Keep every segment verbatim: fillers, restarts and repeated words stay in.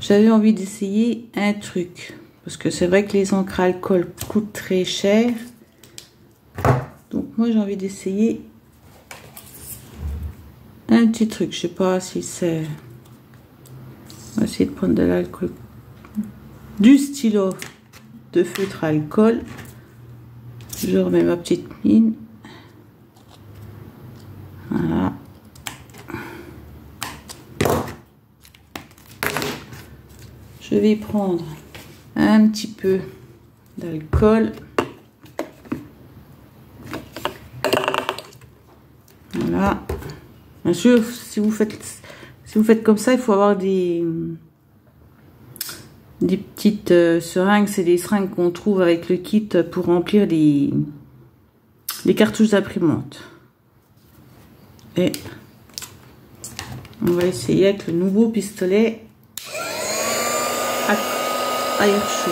J'avais envie d'essayer un truc. Parce que c'est vrai que les encres à alcool coûtent très cher. Donc moi j'ai envie d'essayer un petit truc. Je sais pas si c'est... On va essayer de prendre de l'alcool. Du stylo de feutre à alcool. Je remets ma petite mine. Voilà. Je vais prendre un petit peu d'alcool. Voilà. Bien sûr, si vous faites si vous faites comme ça, il faut avoir des des petites euh, seringues. C'est des seringues qu'on trouve avec le kit pour remplir les les cartouches d'imprimantes. Et on va essayer avec le nouveau pistolet à à air chaud.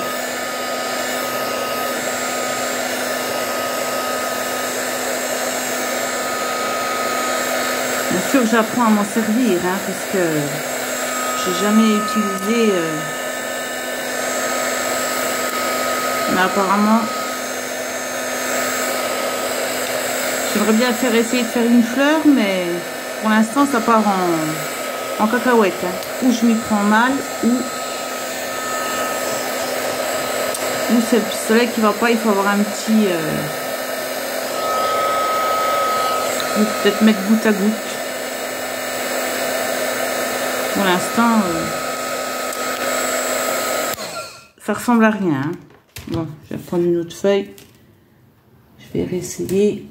Bien sûr, j'apprends à m'en servir, hein, parce que j'ai jamais utilisé. Euh... Mais apparemment, j'aimerais bien faire essayer de faire une fleur, mais pour l'instant, ça part en, en cacahuète. Hein. Ou je m'y prends mal, ou ou c'est le pistolet qui va pas. Il faut avoir un petit. Euh... Peut-être mettre goutte à goutte. Pour l'instant, euh, ça ressemble à rien. Hein. Bon, je vais prendre une autre feuille. Je vais réessayer.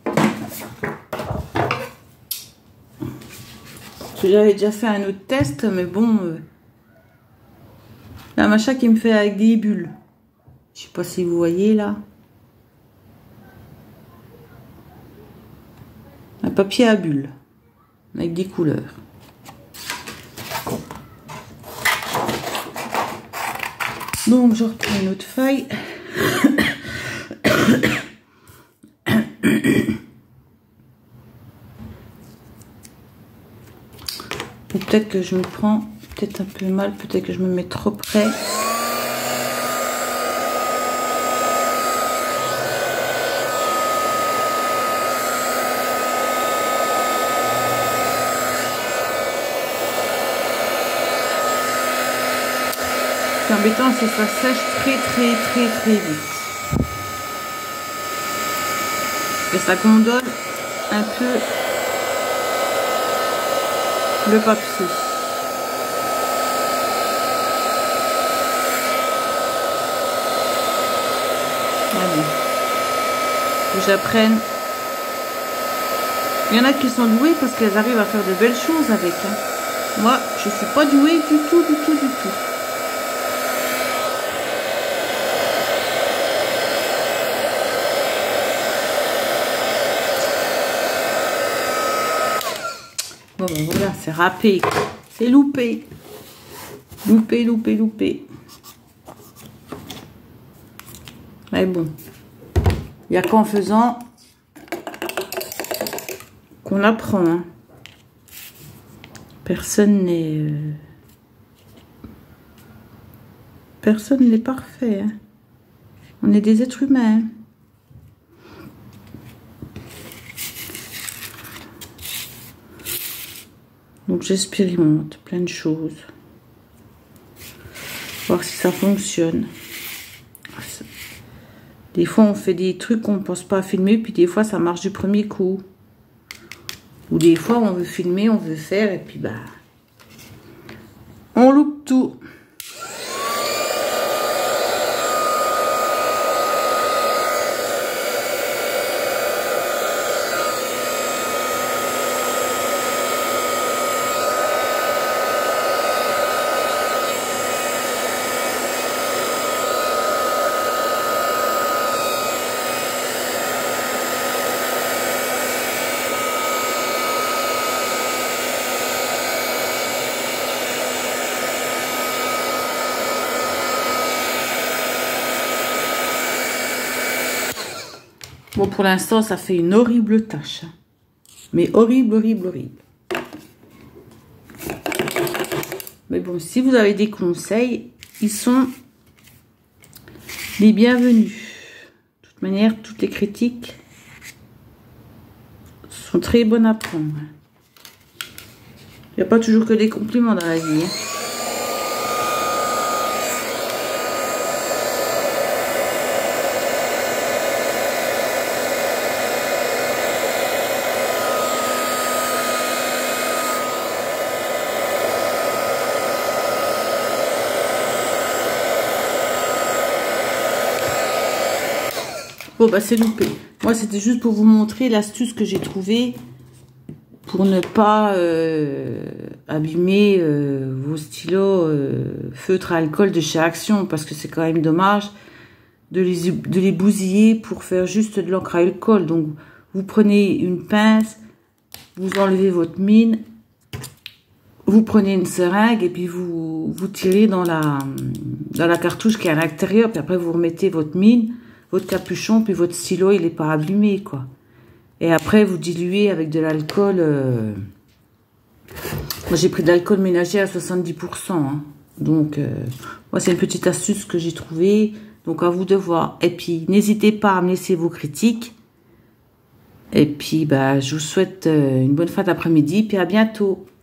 J'avais déjà fait un autre test, mais bon, euh, un machin qui me fait avec des bulles. Je sais pas si vous voyez là. Un papier à bulles avec des couleurs. Donc je reprends une autre feuille. Ou peut-être que je me prends peut-être un peu mal, peut-être que je me mets trop près. C'est embêtant si ça sèche très très très très vite. Et ça condamne un peu le papier. Allez. Que j'apprenne. Il y en a qui sont doués parce qu'elles arrivent à faire de belles choses avec. Hein. Moi, je suis pas douée du tout, du tout, du tout. Bon, ben voilà, c'est râpé. C'est loupé. Loupé, loupé, loupé. Mais bon. Il n'y a qu'en faisant qu'on apprend. Hein. Personne n'est... Euh... Personne n'est parfait. Hein. On est des êtres humains. Donc j'expérimente plein de choses. Voir si ça fonctionne. Des fois on fait des trucs qu'on ne pense pas à filmer, puis des fois ça marche du premier coup. Ou des fois on veut filmer, on veut faire, et puis bah on loupe tout. Bon, pour l'instant, ça fait une horrible tâche. Mais horrible, horrible, horrible. Mais bon, si vous avez des conseils, ils sont les bienvenus. De toute manière, toutes les critiques sont très bonnes à prendre. Il n'y a pas toujours que des compliments dans la vie. Hein. Bon, bah c'est loupé. Moi, c'était juste pour vous montrer l'astuce que j'ai trouvée pour ne pas euh, abîmer euh, vos stylos euh, feutre à alcool de chez Action, parce que c'est quand même dommage de les, de les bousiller pour faire juste de l'encre à alcool. Donc, vous prenez une pince, vous enlevez votre mine, vous prenez une seringue et puis vous, vous tirez dans la, dans la cartouche qui est à l'intérieur, puis après vous remettez votre mine, votre capuchon, puis votre stylo, il n'est pas abîmé, quoi. Et après, vous diluez avec de l'alcool. Euh... Moi, j'ai pris de l'alcool ménager à soixante-dix pour cent. Hein. Donc, euh... moi, c'est une petite astuce que j'ai trouvée. Donc, à vous de voir. Et puis, n'hésitez pas à me laisser vos critiques. Et puis, bah, je vous souhaite une bonne fin d'après-midi. Puis, à bientôt.